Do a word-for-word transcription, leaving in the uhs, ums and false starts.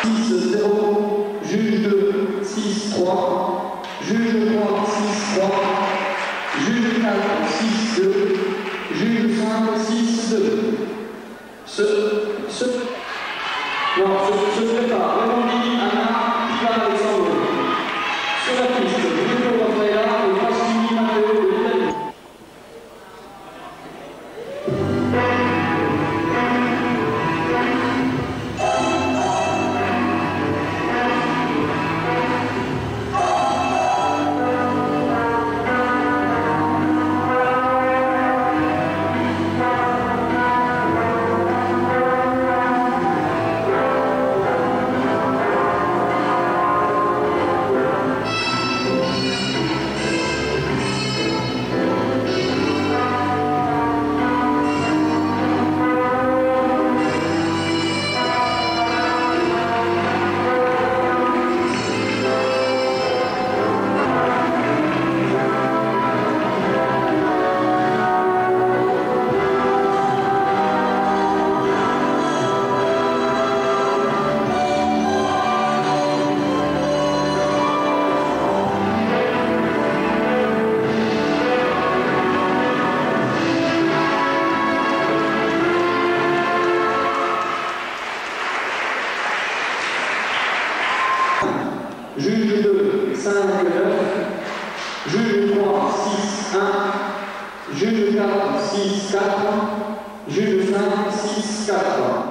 six zéro, juge deux, six trois, juge trois, six trois, juge quatre, six deux, juge cinq, six deux. Ce, ce, non, ce, ce prépare, Remondi, Anna, Pilar, Alexandre. Sur la piste, Bruno Andrea et Francini Matteo de l'Italie. Juge deux, cinq neuf, juge trois, six un, juge quatre, six quatre, juge cinq, six quatre.